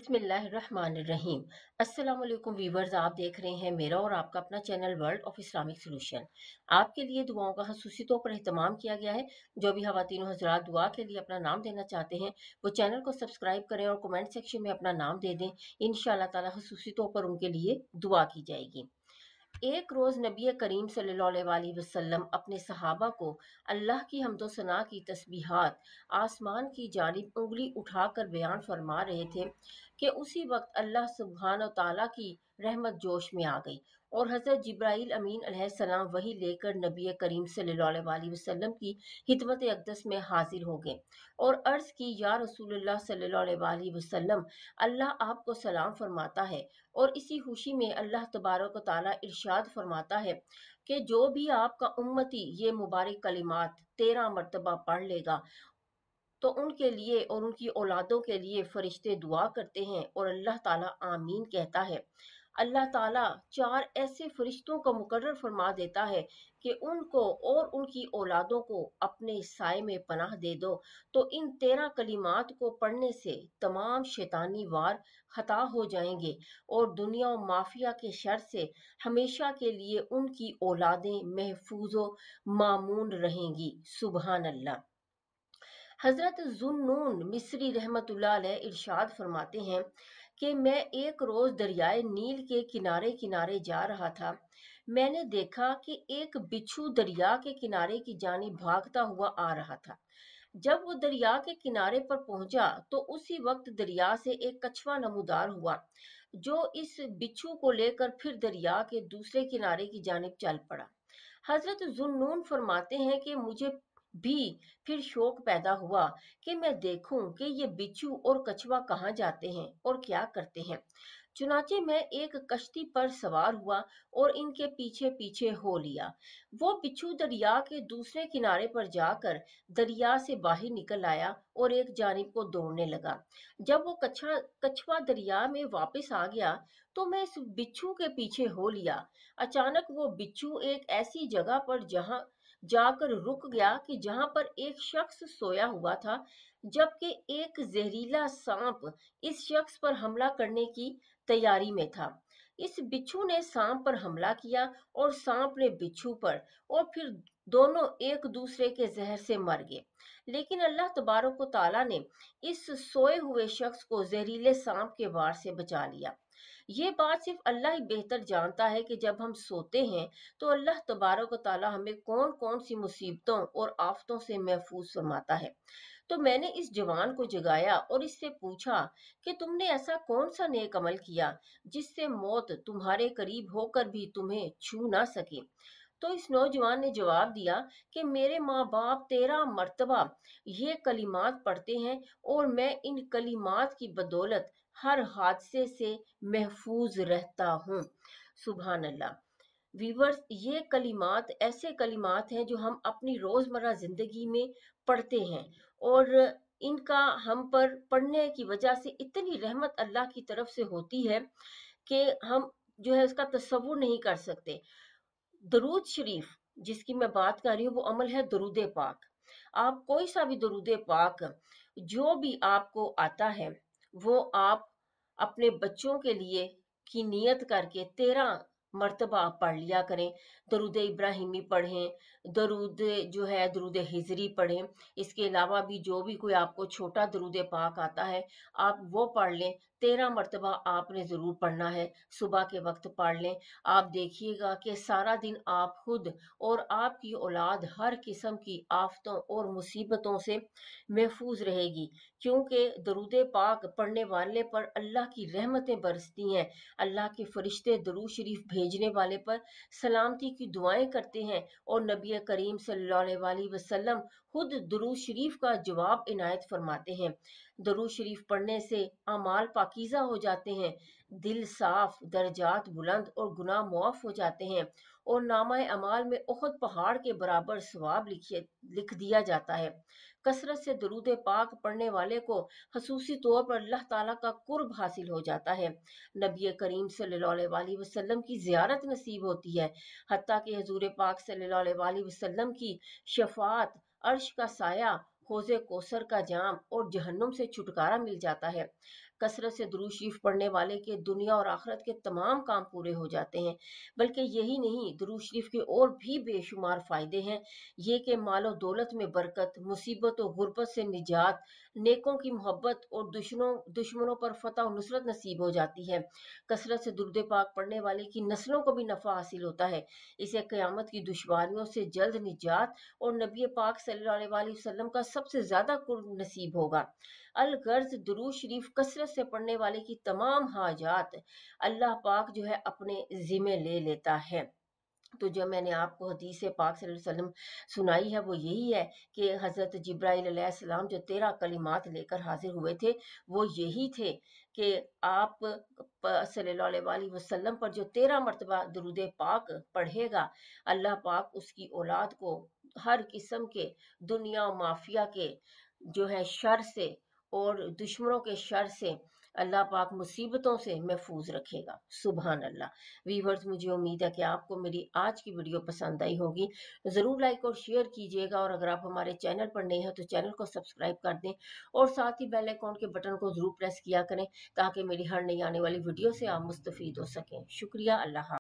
बिस्मिल्लाहिर्रहमानिर्रहीम। अस्सलाम वालेकुम वीवर्स, आप देख रहे हैं मेरा और आपका अपना channel world of Islamic solution. आपके लिए दुआओं का खसूसी तौर पर एहतमाम किया गया है। जो भी खवातीन हज़रात दुआ के लिए अपना नाम देना चाहते हैं वो चैनल को सब्सक्राइब करें और कमेंट सेक्शन में अपना नाम दे दें। इंशाअल्लाह ताला खसूसी तौर पर उनके लिए दुआ की जाएगी। एक रोज़ नबी करीम सल्लल्लाहु अलैहि वसल्लम अपने सहाबा को अल्लाह की हम्दो सना की तस्बीहात आसमान की जानिब उंगली उठाकर बयान फरमा रहे थे कि उसी वक्त अल्लाह सुब्हान व तआला की रहमत जोश में आ गई और हज़रत जिब्राईल अमीन अलैहिस्सलाम वही लेकर नबी करीम सल्लल्लाहु अलैहि वसल्लम की खिदमत अक़दस में हाजिर हो गए और अर्ज़ की, या रसूलुल्लाह सल्लल्लाहु अलैहि वसल्लम, अल्लाह आपको सलाम फरमाता है। और इसी खुशी में अल्लाह तबारक व तआला इरशाद फरमाता है कि जो भी आपका उम्मती ये मुबारक कलिमात 13 मरतबा पढ़ लेगा तो उनके लिए और उनकी औलादों के लिए फरिश्ते दुआ करते हैं और अल्लाह ताला आमीन कहता है। अल्लाह ताला 4 ऐसे फरिश्तों को मुकर्रर फरमा देता है कि उनको और उनकी औलादों को अपने साए में पनाह दे दो। तो इन 13 कलिमात को पढ़ने से तमाम शैतानी वार खता हो जाएंगे और दुनिया और माफिया के शर से हमेशा के लिए उनकी औलादें महफूजो मामून रहेंगी। सुबहान अल्लाह। हजरत जुन्नून मिस्री रहमतुल्लाह अलैह इरशाद फरमाते हैं कि मैं एक रोज दरियाए नील के किनारे किनारे जा रहा था। मैंने देखा कि एक बिच्छू दरिया के किनारे की जानिब भागता हुआ आ रहा था। जब वो दरिया के किनारे पर पहुंचा तो उसी वक्त दरिया से एक कछुआ नमूदार हुआ जो इस बिच्छू को लेकर फिर दरिया के दूसरे किनारे की जानिब चल पड़ा। हजरत जुन्नून फरमाते हैं कि मुझे भी फिर शौक पैदा हुआ कि मैं देखूं कि ये बिच्छू और कछुआ कहाँ जाते हैं और क्या करते हैं। चुनाचे मैं एक कश्ती पर सवार हुआ और इनके पीछे पीछे हो लिया। वो बिच्छू दरिया के दूसरे किनारे पर जाकर दरिया से बाहर निकल आया और एक जानिब को दौड़ने लगा। जब वो कछुआ दरिया में वापस आ गया तो मैं इस बिच्छू के पीछे हो लिया। अचानक वो बिच्छू एक ऐसी जगह पर जहां जाकर रुक गया कि जहां पर एक शख्स सोया हुआ था, जबकि एक जहरीला सांप इस शख्स पर हमला करने की तैयारी में था। इस बिच्छू ने सांप पर हमला किया और सांप ने बिच्छू पर, और फिर दोनों एक दूसरे के जहर से मर गए। लेकिन अल्लाह तबारक व तआला ने इस सोए हुए शख्स को जहरीले सांप के वार से बचा लिया। ये बात सिर्फ अल्लाह ही बेहतर जानता है कि जब हम सोते हैं तो अल्लाह तबारक व तआला हमें कौन कौन सी मुसीबतों और आफतों से महफूज फरमाता है। तो मैंने इस जवान को जगाया और इससे पूछा कि तुमने ऐसा कौन सा नेक अमल किया जिससे मौत तुम्हारे करीब होकर भी तुम्हें छू ना सके। तो इस नौजवान ने जवाब दिया कि मेरे माँ बाप 13 मर्तबा ये कलिमात पढ़ते हैं और मैं इन कलिमात की बदौलत हर हादसे से महफूज रहता हूँ। सुभान अल्लाह। वीवर्स, ये कलिमात ऐसे कलिमात हैं जो हम अपनी रोजमर्रा जिंदगी में पढ़ते हैं और इनका हम पर पढ़ने की वजह से इतनी रहमत अल्लाह की तरफ से होती है कि हम जो है उसका तसव्वुर नहीं कर सकते। दरूद शरीफ जिसकी मैं बात कर रही हूँ वो अमल है दरूद पाक। आप कोई सा भी दरूद पाक जो भी आपको आता है वो आप अपने बच्चों के लिए की नियत करके 13 मर्तबा आप पढ़ लिया करें। दरूद इब्राहिमी पढ़ें, दरूद जो है दरूद हिजरी पढ़ें। इसके अलावा भी जो भी कोई आपको छोटा दरूद पाक आता है आप वो पढ़ लें। 13 मर्तबा आपने ज़रूर पढ़ना है, सुबह के वक्त पढ़ लें। आप देखिएगा कि सारा दिन आप खुद और आपकी औलाद हर किस्म की आफतों और मुसीबतों से महफूज रहेगी, क्योंकि दरूद पाक पढ़ने वाले पर अल्लाह की रहमतें बरसती हैं। अल्लाह के फरिश्ते दरूद शरीफ भेजने वाले पर सलामती की दुआएं करते हैं और नबी करीम सल्लल्लाहु अलैहि वसल्लम खुद दरूद शरीफ का जवाब इनायत फरमाते हैं। दरूद शरीफ पढ़ने से अमाल पाकीज़ा हो जाते हैं, दिल साफ, दर्जात बुलंद और गुनाह मुआफ हो जाते हैं और नामा अमाल में उहद पहाड़ के बराबर सवाब लिख दिया जाता है। कसरत से दरूद पाक पढ़ने वाले को खसूसी तौर पर अल्लाह ताला का कुर्ब हासिल हो जाता है। नबी करीम सल्लल्लाहु अलैहि वसल्लम की ज़ियारत नसीब होती है। हत्ता कि हजूर पाक सल्लल्लाहु अलैहि वसल्लम की शफाअत, अर्श का साया, हौज़े कौसर का जाम और जहन्नुम से छुटकारा मिल जाता है। कसरत से दुरूद शरीफ पढ़ने वाले के दुनिया और आखिरत के तमाम काम पूरे हो जाते हैं। बल्कि यही नहीं, दुरूद शरीफ के और भी बेशुमार फ़ायदे हैं। ये कि मालो दौलत में बरकत, मुसीबत और गुर्बत से निजात, नेकों की मोहब्बत और दुश्मनों पर फ़तह और नुसरत नसीब हो जाती है। कसरत से दुरूद पाक पढ़ने वाले की नस्लों को भी नफ़ा हासिल होता है। इसे क़यामत की दुश्वारियों से जल्द निजात और नबी पाक सल्लल्लाहु अलैहि वसल्लम का सबसे ज़्यादा कुर्ब नसीब होगा। अलगर्ज दुरूद शरीफ कसरत से पढ़ने वाले की तमाम हाजात अल्लाह पाक जो है अपने ज़िम्मे ले लेता है। तो जो मैंने आपको हदीस पाक सल्लल्लाहु अलैहि वसल्लम सुनाई है वो यही है कि हज़रत जिब्राईल अलैहिस्सलाम जो 13 कलिमात लेकर हाजिर हुए थे, वो यही थे कि आप सल्लल्लाहु अलैहि वसल्लम पर जो 13 मरतबा दुरूद पाक पढ़ेगा, अल्लाह पाक उसकी औलाद को हर किस्म के दुनिया और माफिया के जो है शर से और दुश्मनों के शर से अल्लाह पाक मुसीबतों से महफूज रखेगा। सुभान अल्लाह। वीवर्स, मुझे उम्मीद है कि आपको मेरी आज की वीडियो पसंद आई होगी। ज़रूर लाइक और शेयर कीजिएगा और अगर आप हमारे चैनल पर नए हैं तो चैनल को सब्सक्राइब कर दें और साथ ही बेल आइकॉन के बटन को ज़रूर प्रेस किया करें ताकि मेरी हर नई आने वाली वीडियो से आप मुस्तफ़ीद हो सकें। शुक्रिया। अल्लाह हाफ़िज़।